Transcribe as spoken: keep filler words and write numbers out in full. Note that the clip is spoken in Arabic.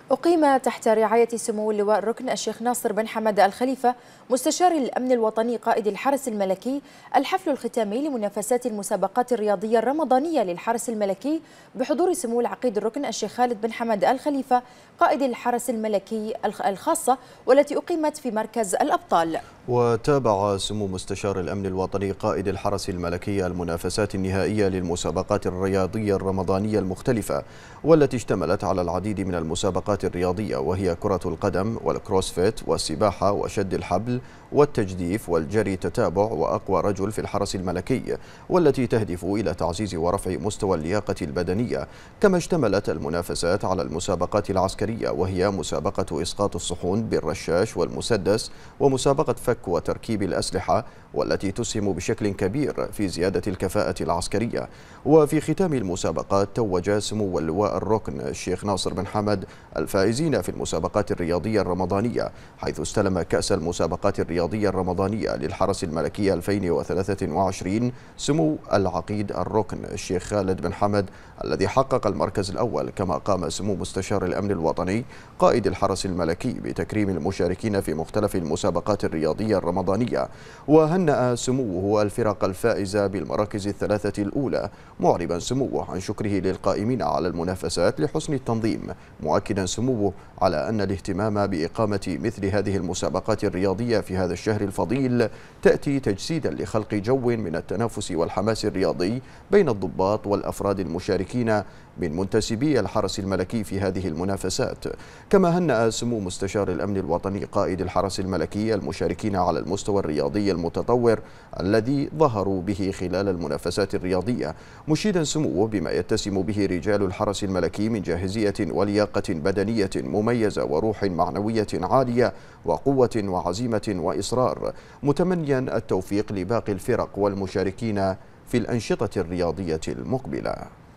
أقيم تحت رعاية سمو اللواء الركن الشيخ ناصر بن حمد الخليفة مستشار الأمن الوطني قائد الحرس الملكي الحفل الختامي لمنافسات المسابقات الرياضية الرمضانية للحرس الملكي بحضور سمو العقيد الركن الشيخ خالد بن حمد الخليفة قائد الحرس الملكي الخاصة، والتي أقيمت في مركز الأبطال. وتابع سمو مستشار الأمن الوطني قائد الحرس الملكي المنافسات النهائية للمسابقات الرياضية الرمضانية المختلفة، والتي اشتملت على العديد من المسابقات الرياضية، وهي كرة القدم والكروسفيت والسباحة وشد الحبل والتجديف والجري تتابع وأقوى رجل في الحرس الملكي، والتي تهدف إلى تعزيز ورفع مستوى اللياقة البدنية. كما اشتملت المنافسات على المسابقات العسكرية، وهي مسابقة إسقاط الصحون بالرشاش والمسدس، ومسابقة فك وتركيب الأسلحة، والتي تسهم بشكل كبير في زيادة الكفاءة العسكرية. وفي ختام المسابقات توج سمو اللواء الركن الشيخ ناصر بن حمد الفائزين في المسابقات الرياضية الرمضانية، حيث استلم كأس المسابقات الرياضية الرمضانية للحرس الملكي ألفين وثلاثة وعشرين سمو العقيد الركن الشيخ خالد بن حمد الذي حقق المركز الأول. كما قام سمو مستشار الأمن الوطني قائد الحرس الملكي بتكريم المشاركين في مختلف المسابقات الرياضية الرمضانية، وهنأ سموه الفرق الفائزة بالمراكز الثلاثة الأولى، معربا سموه عن شكره للقائمين على المنافسات لحسن التنظيم، مؤكدا سموه على أن الاهتمام بإقامة مثل هذه المسابقات الرياضية في هذا الشهر الفضيل تأتي تجسيدا لخلق جو من التنافس والحماس الرياضي بين الضباط والأفراد المشاركين من منتسبي الحرس الملكي في هذه المنافسات. كما هنأ سمو مستشار الأمن الوطني قائد الحرس الملكي المشاركين على المستوى الرياضي المتطور الذي ظهروا به خلال المنافسات الرياضية، مشيدا سموه بما يتسم به رجال الحرس الملكي من جاهزية ولياقة بدنية مميزة وروح معنوية عالية وقوة وعزيمة وإصرار، متمنيا التوفيق لباقي الفرق والمشاركين في الأنشطة الرياضية المقبلة.